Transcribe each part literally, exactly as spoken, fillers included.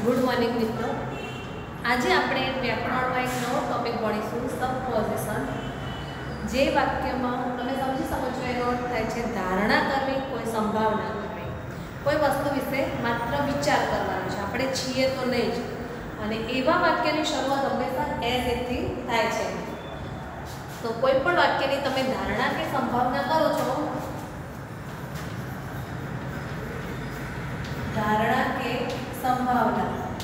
Good morning मित्रों। आज આપણે વ્યાકરણમાં એક નવો ટોપિક ભણીશું, સબપોઝિશન। જે વાક્યમાં તમે સમજી શકો છો એનો અર્થ થાય છે ધારણા કરવી, કોઈ સંભાવના કરવી, કોઈ વસ્તુ વિશે માત્ર વિચાર કરવાનો છે, આપણે છીએ તો નહીં જ। અને એવા વાક્યની શરૂઆત હંમેશા એઝ ઇટથી થાય છે। તો કોઈ પણ વાક્યની તમે ધારણા કે સંભાવના કરો છો, धारणा के संभावना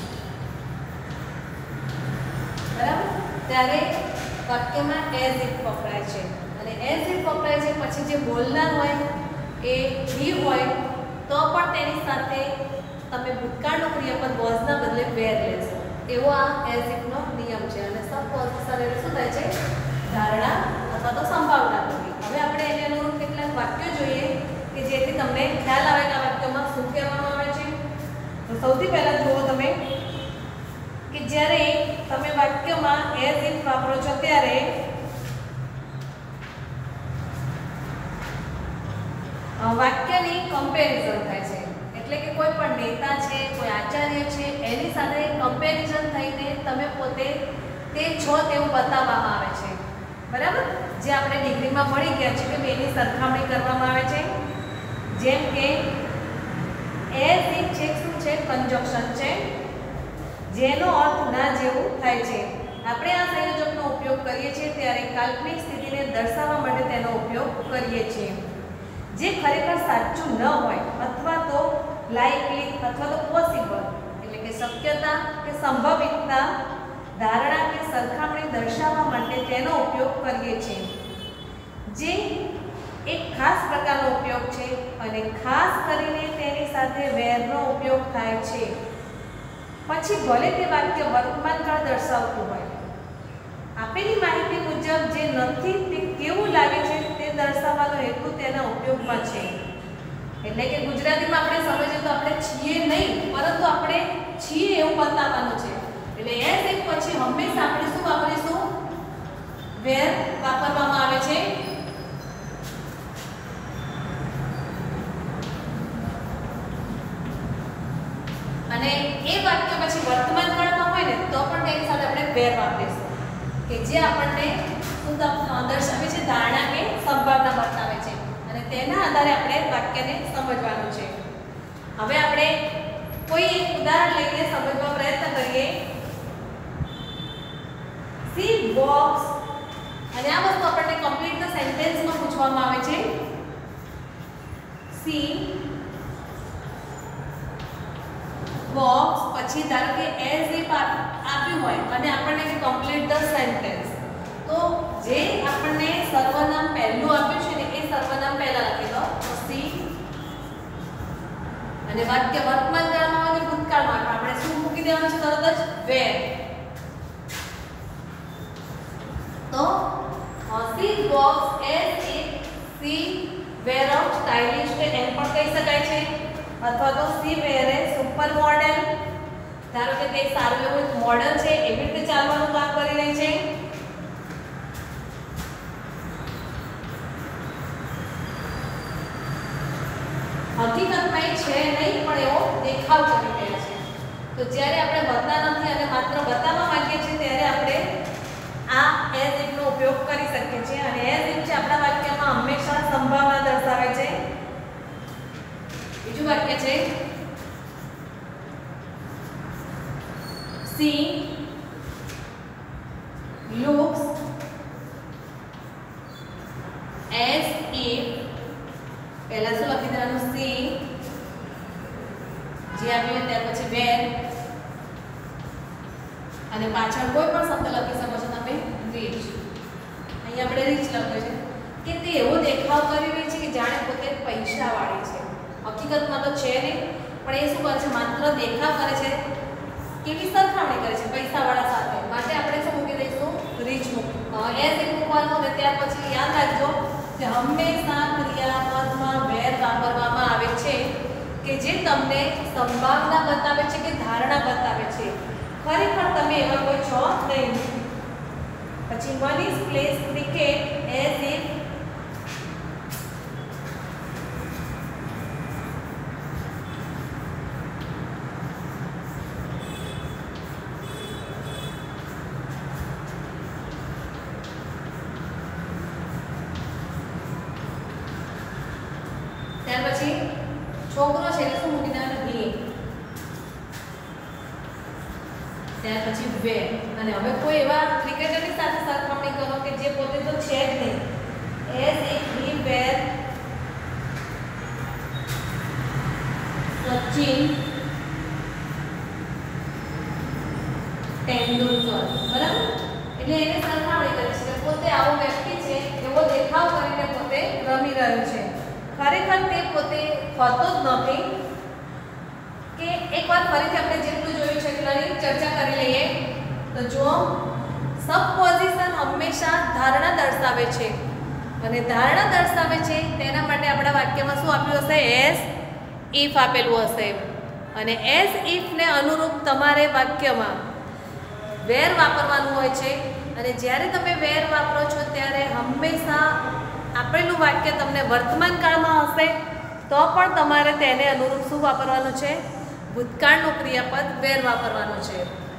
बराबर त्यारे वाक्य में एज इट वपराय छे अने एज इट वपराय छे पछी जे बोलनार होय ए ही होय तो पण तेनी साथे तमे भूतकाळनो क्रियापद वॉज ना बदले वेर लेशो एवो आ एज इट नो नियम छे। अने सबपोजिशन એટલે શું થાય છે ધારણા અથવા તો સંભાવના કરવી। હવે આપણે એને અનુરૂપ કેટલાક વાક્યો જોઈએ કે જેથી તમને ખ્યાલ આવે કે આ વાક્યમાં શું કહેવામાં આવે છે। तो સૌથી પહેલા જુઓ તમે કે જ્યારે તમે વાક્યમાં એઝ ઇફ વાપરો છો ત્યારે વાક્યની કમ્પેરિઝન થાય છે, એટલે કે કોઈ પણ નેતા છે, કોઈ આચાર્ય છે, એની સાથે કમ્પેરિઝન થઈને તમે પોતે તે છો તેવું બતાવવામાં આવે છે, બરાબર। જે આપણે ડિગ્રીમાં ભણી ગયા છે કે બેની સરખામણી કરવામાં આવે છે। જેમ કે એઝ ઇફ છે શું છે કંજક્શન છે, જેનો અર્થ ના જેવું થાય છે। આપણે આ સંયોજકનો ઉપયોગ કરીએ છીએ ત્યારે કાલ્પનિક સ્થિતિને દર્શાવવા માટે તેનો ઉપયોગ કરીએ છીએ, જે ખરેખર સાચું ન હોય અથવા તો લાઇકલી અથવા તો પોસિબલ એટલે કે શક્યતા કે સંભવિતતા, ધારણા કે સરખામણી દર્શાવવા માટે તેનો ઉપયોગ કરીએ છીએ, જે એક ખાસ પ્રકારનો ઉપયોગ છે અને ખાસ કરીને તેની સાથે વેરનો ઉપયોગ થાય છે। પછી ભલે તે વાક્ય વર્તમાનકાળ દર્શાવતું હોય, આપેલી માહિતી મુજબ જે નથી તે કેવું લાગે છે તે દર્શાવવાનો હેતુ તેના ઉપયોગમાં છે। એટલે કે ગુજરાતીમાં આપણે સમજીએ તો આપણે છીએ નહીં પરંતુ આપણે છીએ એવું બતાવવાનું છે। એટલે એઝ એક પછી હંમેશા આપણે શું વાપરીશું વેર વાપરવામાં આવે છે। અને એ વાક્ય પછી વર્તમાન કાળમાં હોય ને તો પણ તેની સાથે આપણે વેર વાપરીશું કે જે આપણને શું દર્શાવે છે ધારણા કે સંભાવના બતાવે છે અને તેના આધારે આપણે વાક્યને સમજવાનું છે। હવે આપણે કોઈ એક ઉદાહરણ લઈને સમજવા પ્રયત્ન કરીએ। સી બોક્સ અને આ વસ્તુ આપણને કમ્પ્લીટ સેન્ટેન્સમાં પૂછવામાં આવે છે। સી બોક્સ પછી ધારો કે એઝ ઇફ આપ્યું હોય અને આપણને કે કમ્પ્લીટ ધ સેન્ટેન્સ, તો જે આપણને સર્વનામ પહેલું આપ્યું છે ને એ સર્વનામ પહેલા લખી દો તો સી, અને વાક્ય વર્તમાન કાળમાં હોય કે ભૂતકાળમાં આપણે શું મૂકી દેવાનું છે તરત જ વેર। તો સી બોક્સ as if she were of stylish એમ પણ કહી શકાય છે, અથવા તો she were a super model, ધારો કે તે સારું એવું મોડેલ છે એવી રીતે ચાલવાનું કામ કરી રહી છે। હકીકતમાં એ છે નહીં પણ એવો દેખાવ કરી રહ્યા છે। તો જ્યારે આપણે બતા નથી અને માત્ર બતાવવા માંગીએ છીએ ત્યારે આપણે આ એઝ ઇફ નો ઉપયોગ કરી શકીએ છીએ। અને એઝ ઇફ છે આપણા વાક્યમાં હંમેશા સંભાવના દર્શાવે છે। બીજું વાક્ય છે સી looks as if, પહેલા શું લખી દેવાનું સી જે આપ્યું ત્યાર પછી વેર અને પાછળ કોઈ પણ શબ્દ લખી શકો છો તમે રીચ। અહીં આપણે રીચ લખ્યું છે કે તે એવો દેખાવ કરી રહી છે કે જાણે પોતે પૈસાવાળી છે, હકીકતમાં તો છે નહીં પણ એ શું કરે છે માત્ર દેખાવ કરે છે, કેવી સરખામણી કરે છે પૈસાવાળા સાથે, માટે આપણે શું મૂકી દઈશું રીચ મૂકવું એઝ ઇફ મૂકવાનું। અને ત્યાર પછી યાદ રાખજો કે હંમેશા ક્રિયાપદમાં વેર વાપરવામાં આવે છે કે જે તમને સંભાવના બતાવે છે કે ધારણા બતાવે છે, ખરેખર તમે એવા કોઈ છો નહીં। પછી Manish plays cricket as if ત્યાર પછી છોકરો છે એટલે શું મૂકી દેવાનું હી. ત્યાર પછી વેર. અને હવે કોઈ એવા ક્રિકેટરની સાથે સરખામણી કરો કે જે પોતે તો છે જ નહીં. As if he were Sachin Tendulkar, બરાબર? એટલે એને સરખામણી કરી છે કે પોતે આવો વ્યક્તિ છે, એવો દેખાવ કરીને પોતે રમી રહ્યો છે. ખરેખર તે પોતે હોતો જ નથી. કે એકવાર ફરીથી આપણે જેટલું જોયું છે એટલાની ચર્ચા કરી લઈએ. તો જો સબપોઝિશન હંમેશા ધારણા દર્શાવે છે, અને ધારણા દર્શાવે છે તેના માટે આપણા વાક્યમાં શું આપ્યું હશે? એઝ ઇફ આપેલું હશે. અને એઝ ઇફને અનુરૂપ તમારે વાક્યમાં વેર વાપરવાનું હોય છે. અને જ્યારે તમે વેર વાપરો છો ત્યારે હંમેશા આપેલું વાક્ય તમને વર્તમાન કાળમાં હશે તો પણ તમારે તેને અનુરૂપ શું વાપરવાનું છે? ભૂતકાળનું ક્રિયાપદ વેર વાપરવાનું છે.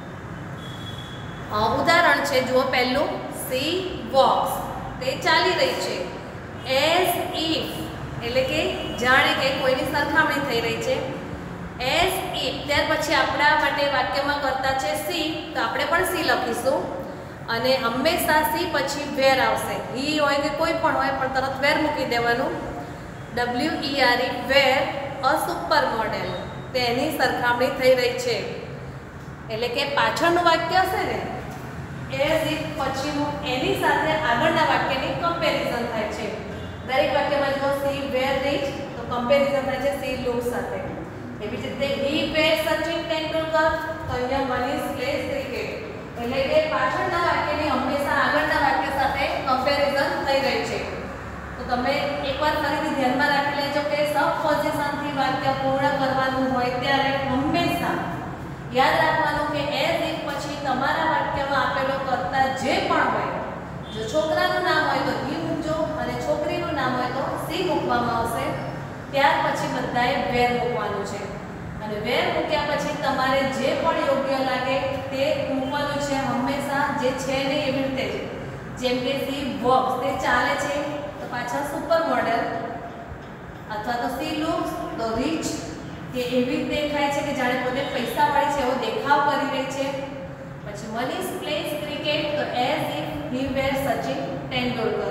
ઉદાહરણ છે, જુઓ પહેલું, સી વોક્સ, તે ચાલી રહી છે. એઝ ઇફ એટલે કે જાણે કે કોઈની સરખામણી થઈ રહી છે. એઝ ઇફ ત્યાર પછી આપણા માટે વાક્યમાં કરતા છે સી, તો આપણે પણ સી લખીશું. અને હંમેશા સી પછી વેર આવશે. હી હોય કે કોઈ પણ હોય પણ તરત વેર મૂકી દેવાનું. W E R E were a super model, તેની સરખામણી થઈ રહી છે. એટલે કે પાછળનું વાક્ય હશે ને એઝ ઇફ પછીનું એની સાથે આગળના વાક્યની કમ્પેરિઝન થાય છે. દરેક વાક્યમાં જો સી વેર રીચ તો કમ્પેરિઝન થાય છે સી લુક સાથે. એવી જ રીતે હી વેર સચિન તેંડુલકર, તો અહીંયા મનીષ પ્લેઝ ક્રિકેટ. એટલે કે પાછળના વાક્યની હંમેશા આગળના વાક્ય સાથે કમ્પેરિઝન થઈ રહી છે. તો તમે એકવાર ફરીથી ધ્યાનમાં રાખી લેજો કે સબપોઝિશનથી વાક્ય પૂર્ણ કરવાનું હોય ત્યારે હંમેશા યાદ રાખવાનું કે એઝ ઇફ પછી તમારા વાક્યમાં આપેલો કર્તા જે પણ હોય, જો છોકરાનું નામ હોય તો હી મૂકજો અને છોકરીનું નામ હોય તો સી મૂકવામાં આવશે. ત્યાર પછી બધાએ વેર મૂકવાનું છે. અને વેર મૂક્યા પછી તમારે જે પણ યોગ્ય લાગે તે મૂકવાનું છે. હંમેશા જે છે ને એવી રીતે જ, જેમ કે સી વોક્સ, તે ચાલે છે તો પાછળ સુપર મોડેલ, અથવા તો સી લુક્સ તો રીચ, કે એવી દેખાય છે કે જાણે પોતે પૈસાવાળી છે એવો દેખાવ કરી રહી છે. પછી મનીષ પ્લેઝ ક્રિકેટ, તો as if he were Sachin Tendulkar.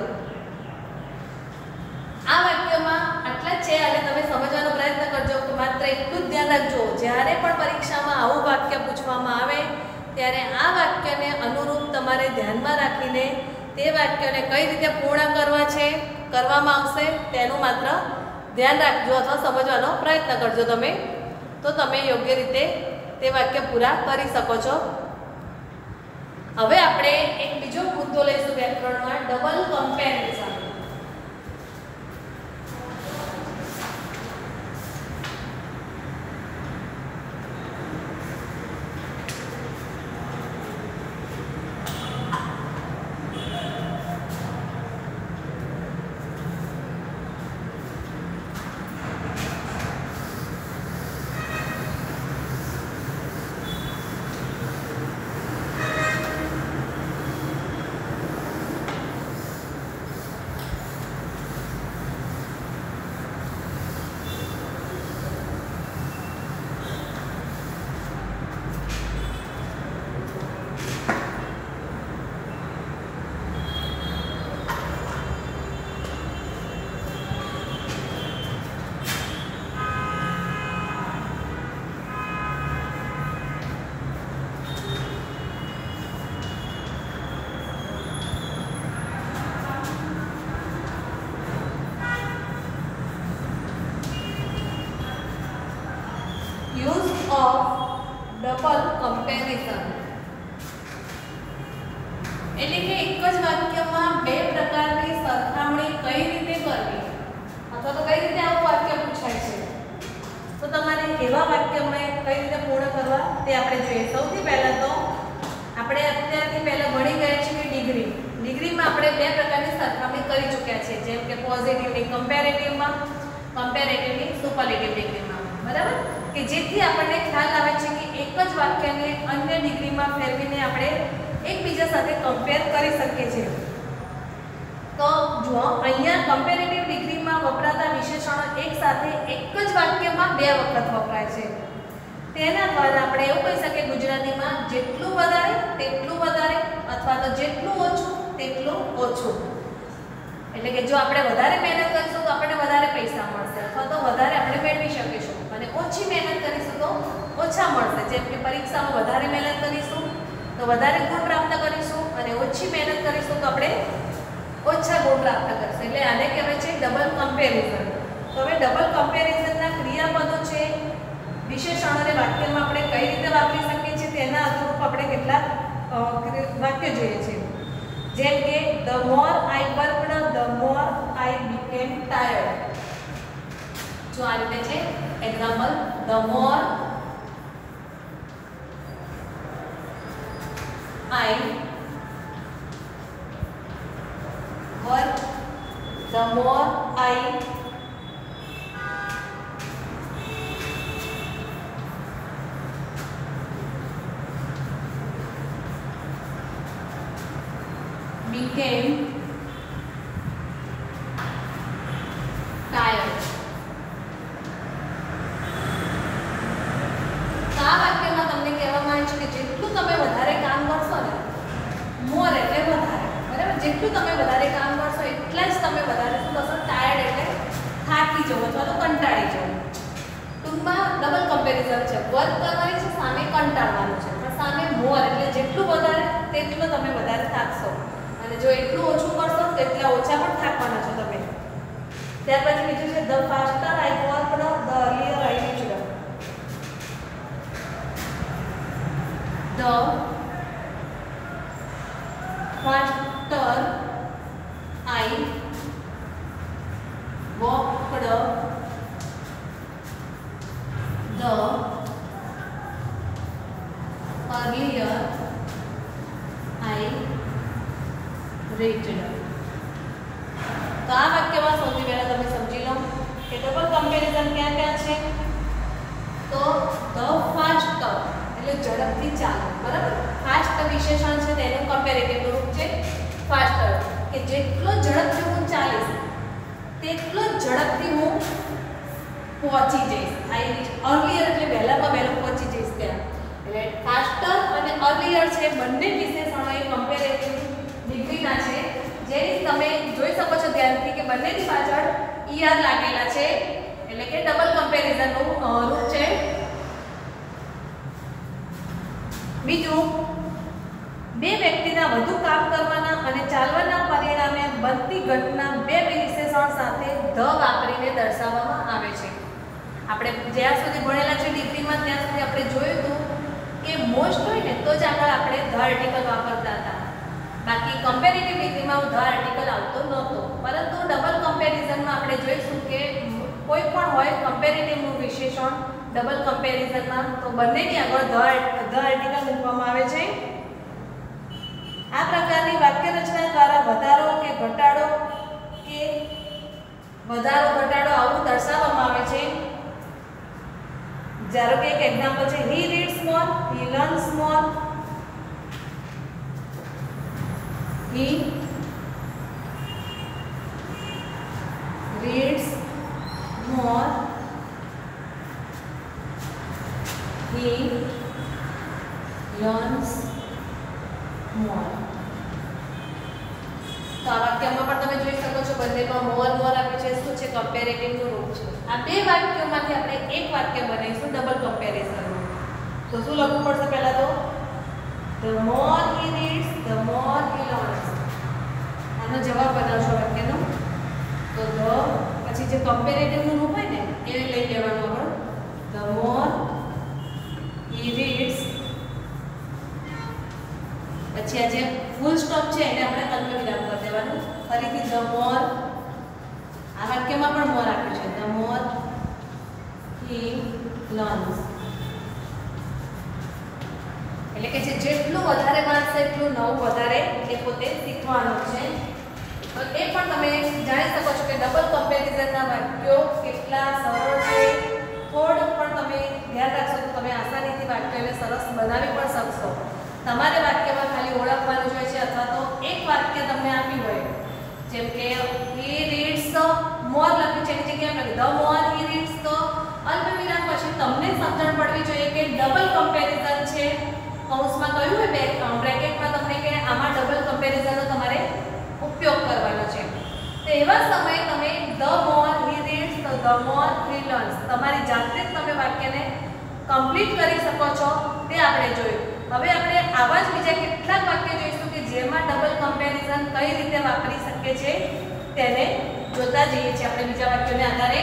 આ વાક્યમાં આટલા જ છે અને તમે સમજવાનો પ્રયત્ન કરજો. માત્ર એટલું જ ધ્યાન રાખજો, જ્યારે પણ પરીક્ષામાં આવું વાક્ય પૂછવામાં આવે ત્યારે આ વાક્યને અનુરૂપ તમારે ધ્યાનમાં રાખીને તે વાક્યને કઈ રીતે પૂર્ણ કરવા છે કરવામાં આવશે તેનું માત્ર ધ્યાન રાખજો અથવા સમજવાનો પ્રયત્ન કરજો તમે, તો તમે યોગ્ય રીતે તે વાક્ય પૂરા કરી શકો છો. હવે આપણે એક બીજો મુદ્દો લઈશું વ્યાકરણમાં, double comparison. Use of double comparison. એટલે કે એક જ વાક્યમાં બે પ્રકારની સરખામણી કઈ રીતે કરવી, અથવા તો કઈ રીતે આવું વાક્ય પૂછાય છે, તો તમારે એવા વાક્યમાં કઈ રીતે પૂર્ણ કરવા તે આપણે જોઈએ. સૌથી પહેલા તો આપણે અત્યારથી પહેલા ભણી ગયા છીએ કે ડિગ્રી ડિગ્રીમાં આપણે બે પ્રકારની સરખામણી કરી ચૂક્યા છીએ, જેમ કે પોઝિટિવની કમ્પેરેટિવમાં, કમ્પેરેટિવની સુપરલેટિવ ડિગ્રીમાં, બરાબર? કે જેથી આપણને ખ્યાલ આવે છે કે એક જ વાક્યને અન્ય ડિગ્રીમાં ફેરવીને આપણે એકબીજા સાથે કમ્પેર કરી શકીએ છીએ. તો જુઓ અહીંયા કમ્પેરેટિવ ડિગ્રીમાં વપરાતા વિશેષણો એક સાથે એક જ વાક્યમાં બે વખત વપરાય છે. તેના દ્વારા આપણે એવું કહી શકીએ ગુજરાતીમાં જેટલું વધારે તેટલું વધારે અથવા તો જેટલું ઓછું તેટલું ઓછું. એટલે કે જો આપણે વધારે મહેનત કરીશું તો આપણને વધારે પૈસા મળશે અથવા તો વધારે આપણે મેળવી શકીશું અને ઓછી મહેનત કરીશું તો ઓછા મળશે. જેમ કે પરીક્ષામાં વધારે મહેનત કરીશું તો વધારે ગુણ પ્રાપ્ત કરીશું અને ઓછી મહેનત કરીશું તો આપણે ઓછા ગુણ પ્રાપ્ત કરીશું. એટલે આને કહેવાય છે ડબલ કમ્પેરિઝન. તો હવે ડબલ કમ્પેરિઝનના ક્રિયાપદો છે વિશેષણોને વાક્યમાં આપણે કઈ રીતે વાપરી શકીએ છીએ તેના અનુરૂપ આપણે કેટલાક વાક્ય જોઈએ છે. જેમ કે the more I worked the more I became tired. જો આ રીતે છે example the more I work the more I became tired. તો આ વાક્યમાં તમને કહેવામાં આવે છે કે જેટલું તમે વધારે કામ કરશો ને મોર એટલે વધારે બરાબર જેટલું તમે વધારે કામ કરશો એટલા જ તમે વધારે શું થશો ટાયર્ડ એટલે થાકી જવો અથવા તો કંટાળી જવો. ટૂંકમાં ડબલ કમ્પેરિઝન છે. વર્ક કરવાની છે સામે કંટાળવાનું છે પણ સામે મોર એટલે જેટલું વધારે તેટલું તમે વધારે થાકશો અને જો એટલું ઓછું કરશો તો એટલા ઓછા પણ થાકવાના છો તમે. ત્યાર પછી બીજું છે the faster I worked the earlier I reached. The faster I walked the earlier I reached. તો આ વાક્યમાં સૌથી પહેલા તમે સમજી લો કે ડબલ કમ્પેરિઝન ક્યાં ક્યાં છે. તો the faster એટલે ઝડપથી ચાલો બરાબર. ફાસ્ટ વિશેષણ છે તેનું કમ્પેરેટિવ રૂપ છે faster કે જેટલો ઝડપથી હું ચાલીશ તેટલો ઝડપથી હું પહોંચી જઈશ. આઈ રીચ અર્લિયર એટલે વહેલામાં વહેલો પહોંચી જઈશ ત્યાં. એટલે ફાસ્ટર અને અર્લિયર છે બંને વિશેષણો એ કમ્પેરેટિવ ડિગ્રીના છે. જે તમે જોઈ શકો છો ધ્યાનથી કે બંનેની પાછળ ઈઆર લાગેલા છે એટલે કે ડબલ કમ્પેરિઝનનું રૂપ છે. બીજું બે વ્યક્તિના વધુ કામ કરવાના અને ચાલવાના પરિણામે બનતી ઘટના બે વિશેષણ સાથે ધ વાપરીને દર્શાવવામાં આવે છે. આપણે જ્યાં સુધી ભણેલા છે ડિગ્રીમાં ત્યાં સુધી આપણે જોયું હતું કે મોસ્ટ હોય ને તો જ આગળ આપણે ધ આર્ટિકલ વાપરતા હતા. બાકી કમ્પેરેટિવ ડિગ્રીમાં ધ આર્ટિકલ આવતો નહોતો. પરંતુ ડબલ કમ્પેરિઝનમાં આપણે જોઈશું કે કોઈ પણ હોય કમ્પેરેટિવનું વિશેષણ ડબલ કમ્પેરિઝનમાં તો બંનેની આગળ ધ ધ આર્ટિકલ મૂકવામાં આવે છે. આ પ્રકારની વાક્ય રચના દ્વારા વધારો કે ઘટાડો કે વધારો ઘટાડો આવું દર્શાવવામાં આવે છે. ધારો કે એક એક્ઝામ્પલ છે he reads more, he learns more. He reads more, he learns more. તો આ વાક્યમાં પણ તમે જોઈ શકો છો બંનેમાં મોર મોર આપ્યું છે. શું છે? કમ્પેરેટિવનું રૂપ છે. આ બે વાક્યોમાંથી આપણે એક વાક્ય બનાવીશું ડબલ કમ્પેરિઝનનું. તો શું લખવું પડશે પહેલા તો the more he reads the more he learns. આનો જવાબ બનાવશો વાક્યનો તો the પછી જે કમ્પેરેટિવનું રૂપ હોય ને એ લઈ લેવાનું આપણે. the more he reads પછી આ જે ફૂલ સ્ટોપ છે એને આપણે અલ્પવિરામ કરી દેવાનું. ફરીથી the more આ વાક્યમાં પણ more આપ્યું છે the more he learns એટલે કે જેટલું વધારે વાંચશે એટલું નવું વધારે એ પોતે શીખવાનું છે. તો એ પણ તમે જાણી શકો છો કે ડબલ કમ્પેરિઝનના વાક્યો કેટલા સરળ છે. થોડુંક પણ તમે ધ્યાન રાખશો તો તમે આસાનીથી વાક્યોને સરસ બનાવી પણ શકશો. તમારે વાક્યમાં ખાલી ઓળખવાનું જ હોય છે અથવા તો એક વાક્ય તમને આપ્યું હોય જેમ કે he reads more લખ્યું છે એની જગ્યાએ આપણે the more he reads તો અલ્પવિરામ પછી તમને સમજણ પડવી જોઈએ કે ડબલ કમ્પેરિઝન છે કૌંસમાં કહ્યું હોય બે બ્રેકેટમાં તમને કે આમાં ડબલ કમ્પેરિઝનનો તમારે ઉપયોગ કરવાનો છે તો એવા સમયે તમે the more he reads તો the more he learns તમારી જાતે જ તમે વાક્યને કમ્પ્લીટ કરી શકો છો તે આપણે જોયું હવે આપણે આવા જ બીજા કેટલાક વાક્ય જોઈશું કે જેમાં ડબલ કમ્પેરિઝન કઈ રીતે વાપરી શકીએ છે તેને જોતા જઈએ છીએ આપણે બીજા વાક્યોને આધારે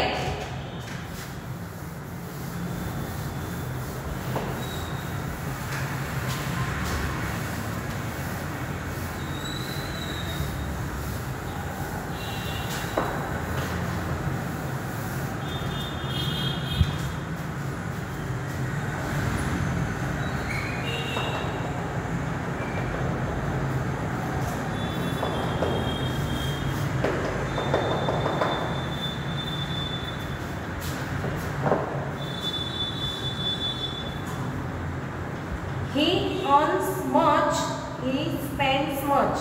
He earns much, he spends much.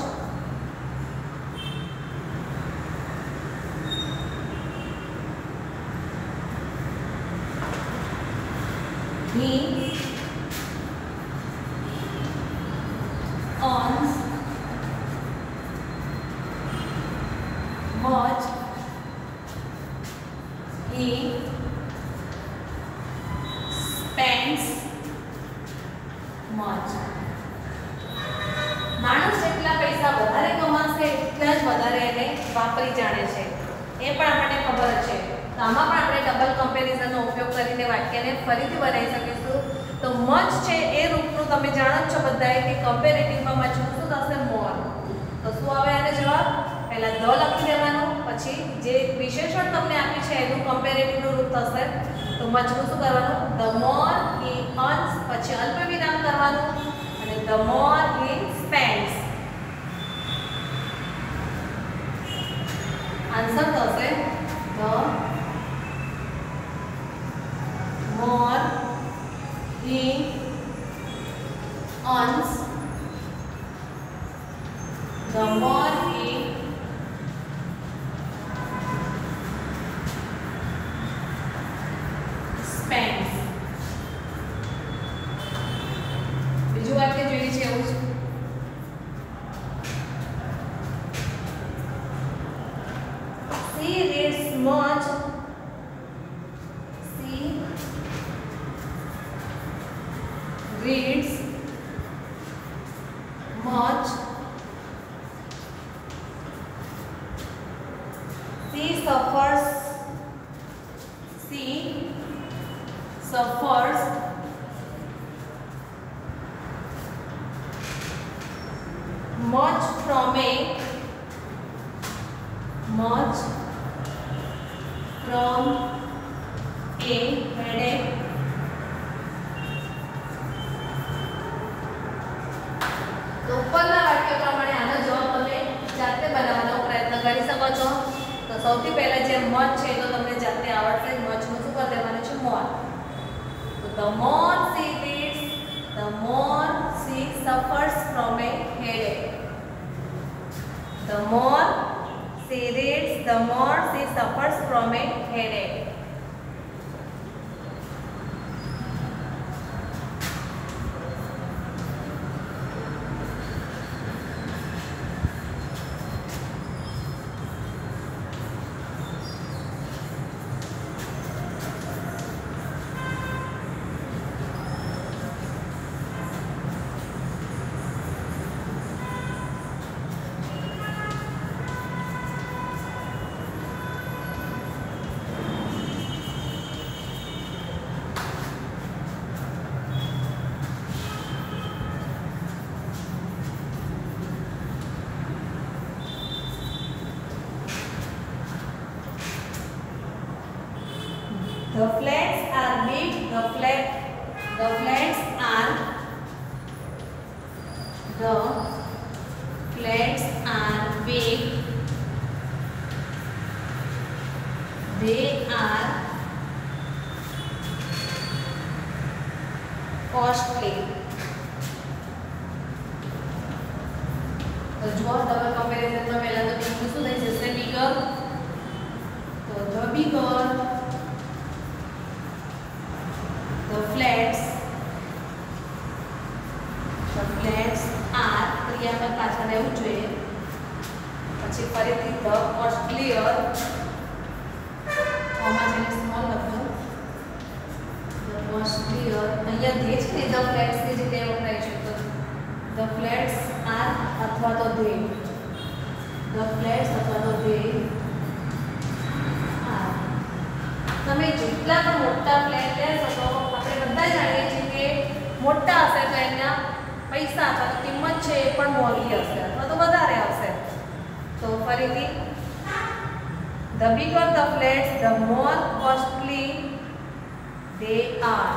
He earns much, he spends much. માણસ જેટલા પૈસા વધારે કમાશે એટલા જ વધારે એને વાપરી જાણે છે એ પણ આપણને ખબર છે તો આમાં પણ આપણે ડબલ કમ્પેરિઝનનો ઉપયોગ કરીને વાક્યને ફરીથી બનાવી શકીશું તો મચ છે એ રૂપનું તમે જાણો જ છો બધાએ કે કમ્પેરેટિવમાં મચનું શું થશે મોર તો શું આવે આનો જવાબ પહેલા ધ લખી દેવાનો પછી જે વિશેષણ તમને આપ્યું છે એનું કમ્પેરેટિવનું રૂપ થશે તો મચનું શું કરવાનું ધ મોર હી અર્ન્સ પછી અલ્પવિરામ કરવાનું અને the more he spends answer થશે the more he earns the more he spends. બીજું વાક્ય જોઈએ છે એવું જ she reads much she reads much she suffers she suffers much from a much from a headache તો ઉપરના વાક્ય પ્રમાણે આનો જવાબ તમે જાતે બનાવવાનો પ્રયત્ન કરી શકો છો તો સૌથી પહેલા જે મચ છે તો તમને જાતે આવડશે મચનું શું કરી દેવાનું છે મોર The more she reads, the more she suffers from a headache. The more she reads, the more she suffers from a headache. The flats are big. The flat. The flats are. The flats are big. They are costly. તો જો double કમ્પેરિઝનમાં પહેલા તો બીજું શું થઈ જશે? Bigger. તો the bigger the flats the flats are ક્રિયાપદ પાછળ રહેવું જોઈએ. પછી ફરીથી ધ કોસ્ટલીયર કોમા જેને સ્મોલ લખો. ધ કોસ્ટલીયર અહીંયા ધે છે ને ધ ફ્લેટ્સ ની જગ્યાએ વપરાય છે. તો ધ ફ્લેટ્સ આર અથવા તો ધે. ધ ફ્લેટ્સ અથવા તો ધે આર. તમે જેટલા પણ મોટા ફ્લેટ લેશો તો આપણે બધા જાણીએ છીએ કે મોટા હશે તો એના પૈસા અથવા તો કિંમત છે એ પણ મોંઘી હશે અથવા તો વધારે આવશે. તો ફરીથી the bigger the flats the more costly they are.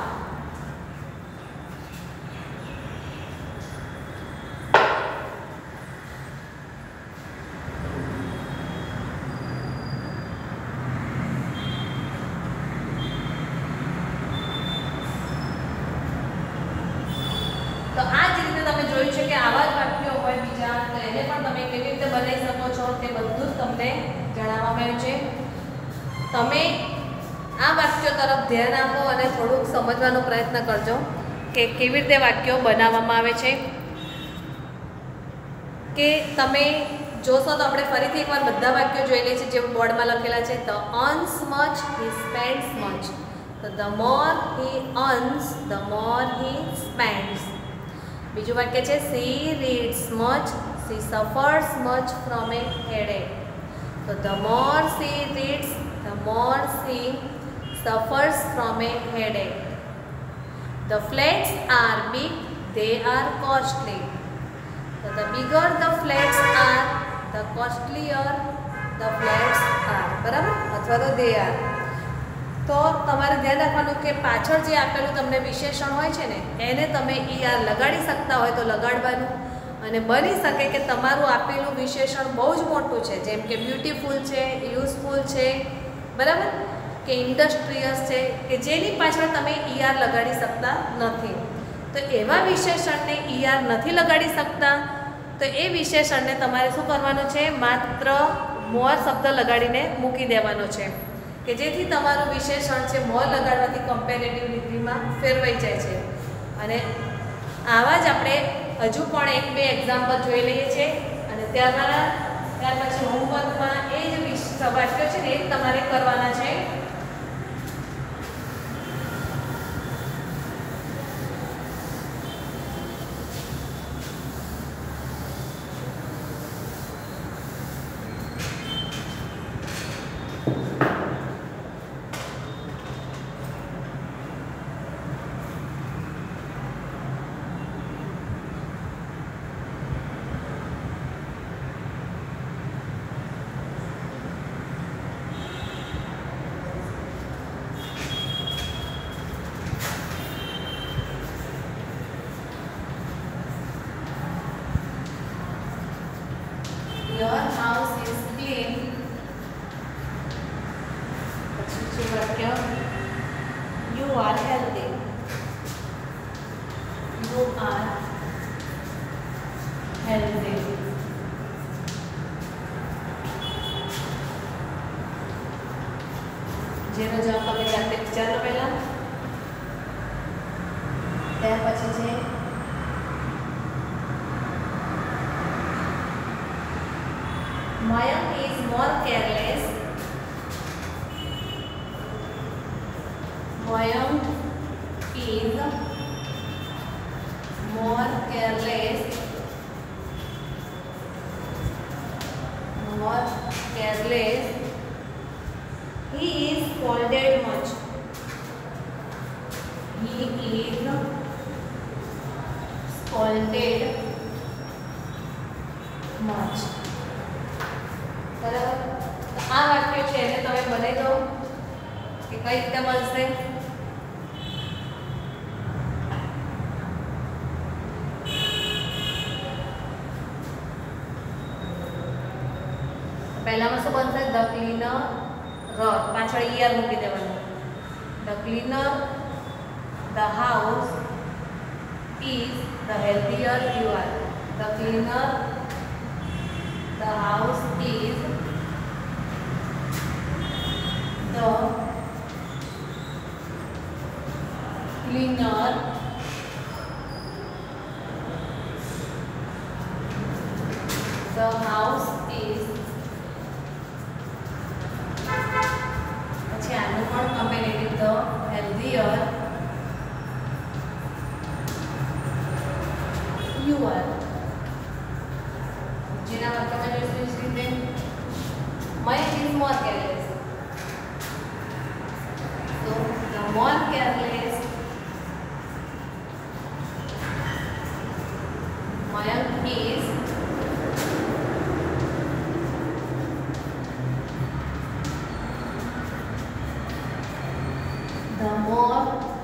તો આ જ રીતે તમે જોયું છે કે આવા જ વાક્યો હોય બીજા, તો એને પણ તમે કેવી રીતે બનાવી શકો છો તે બધું જ તમને જણાવવામાં આવ્યું છે. તમે આ વાક્યો તરફ ધ્યાન આપો અને થોડુંક સમજવાનો પ્રયત્ન કરજો કે કેવી રીતે વાક્યો બનાવવામાં આવે છે. કે તમે જોશો તો આપણે ફરીથી એકવાર બધા વાક્યો જોઈ લઈએ છીએ જે બોર્ડમાં લખેલા છે. The earns much he spends much. તો the more he earns the more he spends. બીજું વાક્ય છે she reads much she suffers much from a headache. તો the more she reads the more she suffers from a headache. The flats are big they are costly. So the bigger the flats are the costlier the flats are. બરાબર, અથવા તો they are. તો તમારે ધ્યાન રાખવાનું કે પાછળ જે આપેલું તમને વિશેષણ હોય છે ને એને તમે ઈઆર લગાડી શકતા હોય તો લગાડવાનું. અને બની શકે કે તમારું આપેલું વિશેષણ બહુ જ મોટું છે, જેમ કે બ્યુટીફુલ છે, યુઝફુલ છે, બરાબર, કે ઇન્ડસ્ટ્રીયસ છે, કે જેની પાછળ તમે ઈઆર લગાડી શકતા નથી. તો એવા વિશેષણને ઈઆર નથી લગાડી શકતા તો એ વિશેષણને તમારે શું કરવાનું છે? માત્ર મોર શબ્દ લગાડીને મૂકી દેવાનો છે કે જેથી તમારું વિશેષણ છે મોર લગાડવાથી કમ્પેરેટિવ ડિગ્રીમાં ફેરવાઈ જાય છે. અને આવા જ આપણે હજુ પણ એક બે એક્ઝામ્પલ જોઈ લઈએ છીએ અને ત્યારબાદ ત્યાર પછી હોમવર્કમાં એ જ વાક્યો છે ને એ તમારે કરવાના છે. Your house is clean. પછી વાક્ય You are healthy. You are healthy. જેનો જવાબ તમે જાતે વિચારો પહેલા. ત્યાર પછી છે Mayank is more careless. Mayank is more careless. More careless. He is scolded much. He is scolded much. બરાબર, તો આ વાક્ય છે એને તમે બનાવી દો કે કઈ રીતે બનશે. પહેલામાં શું બનશે? ધ ક્લીનર ર પાછળ ઈઆર મૂકી દેવાનું. The cleaner the house is the healthier you are. The cleaner The house is the cleaner. The house is પછી આનું પણ comparative the healthier you are. જેના વાક્યમાં જોઈશું એ રીતે Mike is more careless. So the more careless Mayank is, the more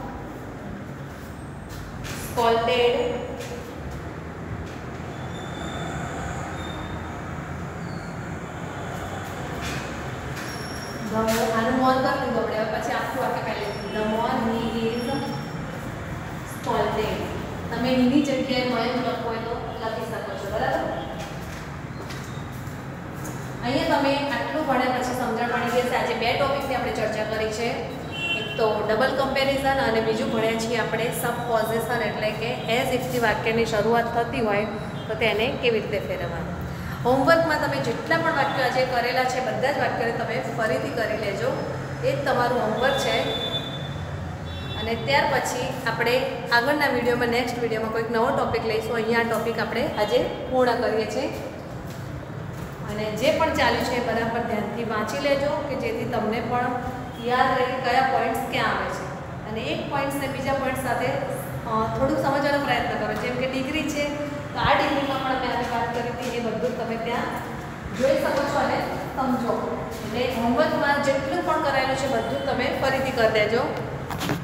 scolded the more આનું મોર કરી લીધું આપણે હવે પછી આખું વાક્ય પહેલે the more he is scolded. તમે એની જગ્યાએ મયંક લખો હોય તો લખી શકો છો, બરાબર. અહીંયા તમે આટલું ભણ્યા પછી સમજણ પડી ગઈ છે. આજે બે ટોપિકની આપણે ચર્ચા કરી છે. એક તો ડબલ કમ્પેરિઝન અને બીજું ભણ્યા છીએ આપણે સબપોઝિશન, એટલે કે એઝ ઇફથી વાક્યની શરૂઆત થતી હોય તો તેને કેવી રીતે ફેરવવાનું. હોમવર્કમાં તમે જેટલા પણ વાક્યો આજે કરેલા છે બધા જ વાક્યોને તમે ફરીથી કરી લેજો. એ જ તમારું હોમવર્ક છે. અને ત્યાર પછી આપણે આગળના વિડીયોમાં નેક્સ્ટ વિડીયોમાં કોઈક નવો ટૉપિક લઈશું. અહીંયા આ ટૉપિક આપણે આજે પૂર્ણ કરીએ છીએ. અને જે પણ ચાલ્યું છે એ બરાબર ધ્યાનથી વાંચી લેજો કે જેથી તમને પણ યાદ રહે કયા પોઈન્ટ્સ ક્યાં આવે છે. અને એક પોઈન્ટ્સને બીજા પોઈન્ટ સાથે થોડુંક સમજવાનો પ્રયત્ન કરો. જેમ કે ડિગ્રી છે તો આ ડિગ્રીમાં પણ અમે આવી વાત કરી હતી એ બધું તમે ત્યાં જોઈ શકો છો અને સમજો. એટલે હોમવર્કમાં જેટલું પણ કરાયેલું છે બધું તમે ફરીથી કરી દેજો.